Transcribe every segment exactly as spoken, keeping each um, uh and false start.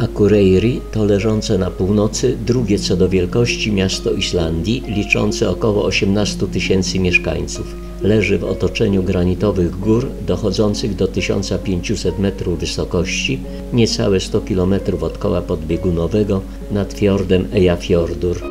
Akureyri to leżące na północy, drugie co do wielkości miasto Islandii, liczące około osiemnaście tysięcy mieszkańców. Leży w otoczeniu granitowych gór dochodzących do tysiąc pięćset metrów wysokości, niecałe sto kilometrów od koła podbiegunowego nad fiordem Eyjafjordur.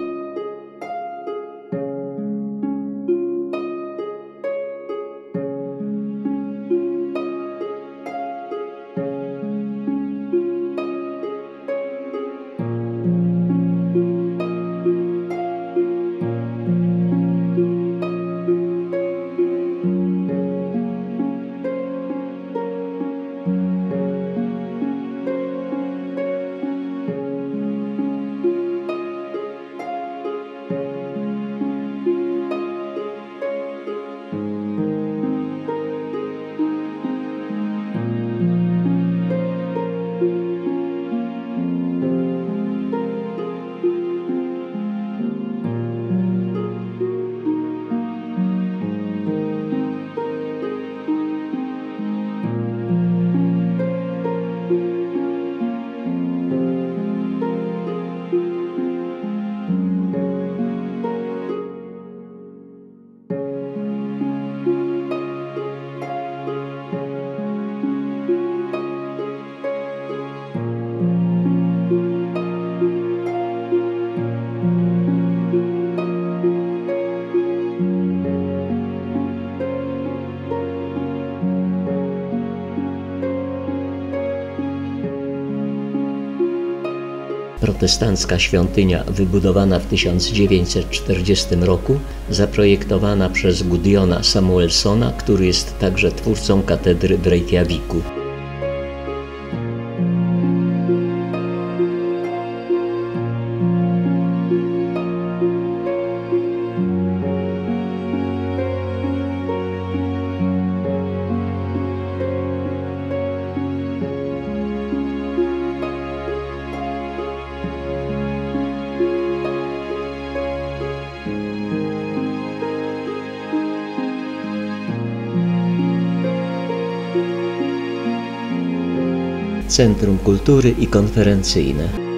Protestancka świątynia wybudowana w tysiąc dziewięćset czterdziestym roku, zaprojektowana przez Gudjona Samuelsona, który jest także twórcą katedry w Reykjaviku. Centrum Kultury i Konferencyjne.